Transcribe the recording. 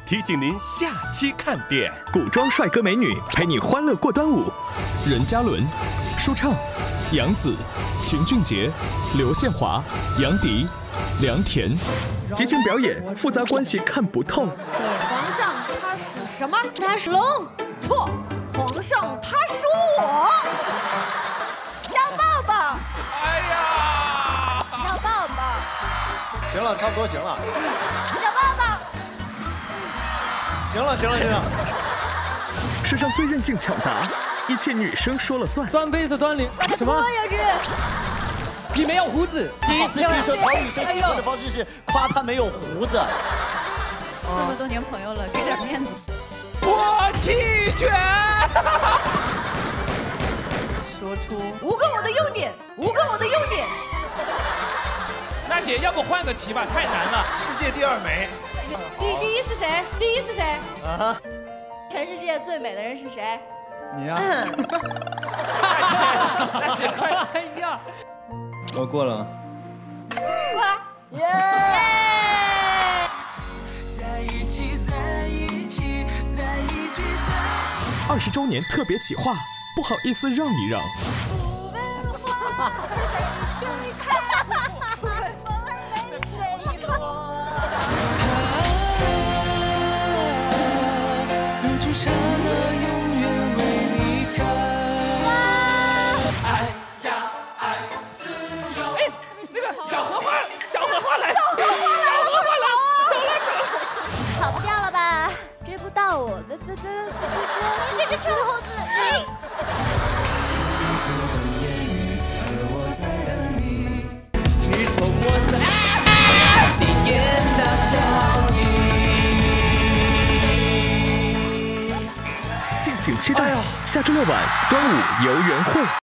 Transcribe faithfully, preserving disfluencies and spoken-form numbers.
提醒您下期看点。 古装帅哥美女陪你欢乐过端午。 任嘉伦、舒畅、杨紫、秦俊杰、刘宪华、杨迪、梁田。 即兴表演，复杂关系看不透。 皇上他属什么？他属龙。错，皇上他属我。要抱抱。 哎呀！ 要抱抱。 行了，差不多行了。 要抱抱。 行了，行了，行了。 世上最任性抢答，一切女生说了算。 端杯子端零什么？ 幼稚。 你没有胡子。 第一次听说讨女生喜欢的方式是夸她没有胡子。 这么多年朋友了，给点面子。 我弃权。 说出五个我的优点，五个我的优点。 娜姐，要不换个题吧，太难了。 世界第二美。 第第一是谁？第一是谁？ 啊！ 全世界最美的人是谁？ 你呀。 娜姐，快！哎呀， 我过了。 过来。耶！在一起，在一起，在一起，在。 二十周年特别企划，不好意思让一让。 刹那永远为你开。爱呀爱自由。哎，那个小荷花，小荷花来，小荷花来，小荷花来，走了走了。 跑不掉了吧？追不到我，得得得，你这个臭猴子！哎。 你从我身边，你演到笑意。 敬请期待，下周六晚端午游园会。